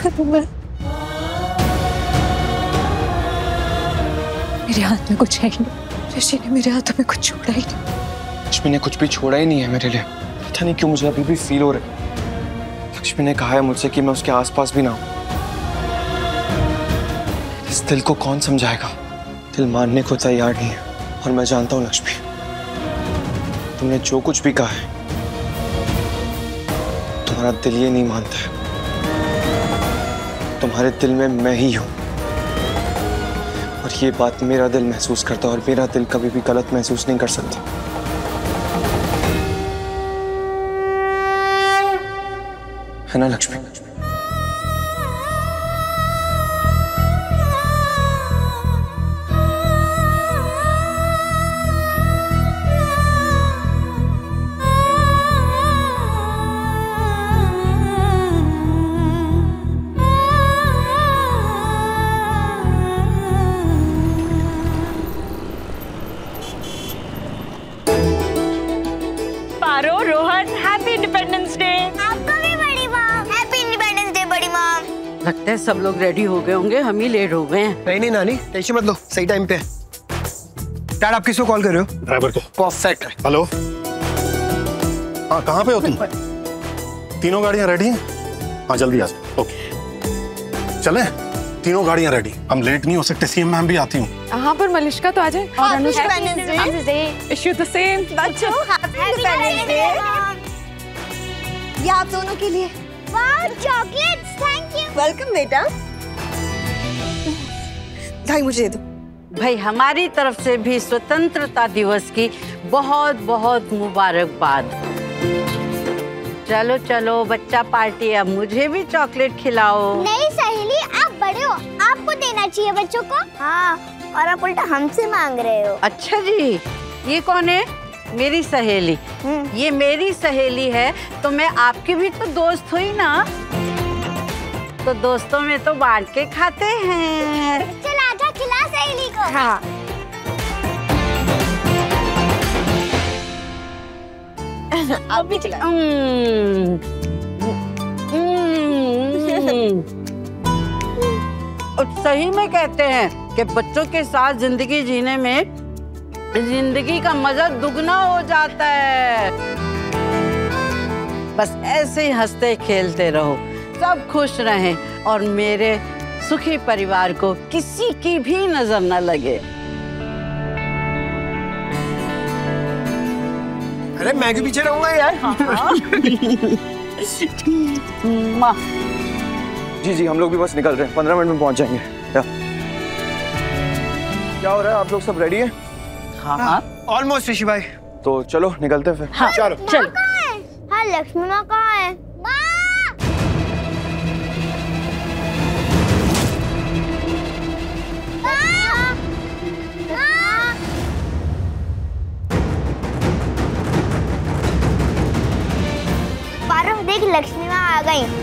करूं मैं? मेरे हाथ में कुछ है ही नहीं। ऋषि ने मेरे हाथों में कुछ छोड़ा ही नहीं। लक्ष्मी ने कुछ भी छोड़ा ही नहीं है मेरे लिए। पता नहीं क्यों मुझे अभी भी फील हो रहा है। लक्ष्मी ने कहा है मुझसे कि मैं उसके आसपास भी ना हूं। इस दिल को कौन समझाएगा? दिल मानने को तैयार नहीं है। और मैं जानता हूं लक्ष्मी, तुमने जो कुछ भी कहा है, तुम्हारा दिल ये नहीं मानता है। तुम्हारे दिल में मैं ही हूं, और ये बात मेरा दिल महसूस करता है, और मेरा दिल कभी भी गलत महसूस नहीं कर सकता। है ना Lakshmi? Paro, Rohan, happy independence day. आपको भी बड़ी माँ, हैप्पी इंडिपेंडेंस डे बड़ी माँ। लगता है सब लोग रेडी हो गए होंगे, हम ही लेट हो गए हैं। नहीं नानी, टेंशन मत लो, सही टाइम पे है। डैड, आप किसको कॉल कर रहे हो? ड्राइवर को। परफेक्ट। हेलो, हाँ कहाँ पे हो तुम? तीनों गाड़ियाँ रेडी हैं? हाँ जल्दी आ जाओ। ओके चले, तीनों गाड़ियाँ रेडी। हम लेट नहीं हो सकते, सीएम मैम भी आती हूँ। हाँ, पर मलिश्का तो आ जाए। और independence day. Issue the same. बच्चों, हैप्पी इंडिपेंडेंस डे। ये आप दोनों के लिए। वाह, चॉकलेट्स, थैंक यू। वेलकम बेटा। भाई मुझे दे दो। भाई हमारी तरफ से भी स्वतंत्रता दिवस की बहुत बहुत मुबारकबाद। चलो चलो बच्चा पार्टी, अब मुझे भी चॉकलेट खिलाओ। नहीं सहेली, आप बड़े हो, आपको देना चाहिए बच्चों को। हाँ, और आप उल्टा हमसे मांग रहे हो। अच्छा जी, ये कौन है? मेरी सहेली। ये मेरी सहेली है तो मैं आपकी भी तो दोस्त हुई ना। तो दोस्तों में तो बांट के खाते हैं। चल आजा, खिला सहेली को। हाँ। आप भी खिला। और सही में कहते हैं कि बच्चों के साथ जिंदगी जीने में जिंदगी का मजा दुगना हो जाता है। बस ऐसे ही हंसते खेलते रहो, सब खुश रहें और मेरे सुखी परिवार को किसी की भी नजर न लगे। अरे मैं भी पीछे रहूंगा यार। जी जी, हम लोग भी बस निकल रहे हैं, 15 मिनट में पहुंच जाएंगे। क्या हो रहा है? आप लोग सब रेडी हैं? हाँ ऑलमोस्ट ऋषि भाई। तो चलो निकलते हैं फिर। हाँ चलो चल। हाँ, लक्ष्मी माँ कहाँ है? माँ! माँ! पारो, देख लक्ष्मी माँ आ गई।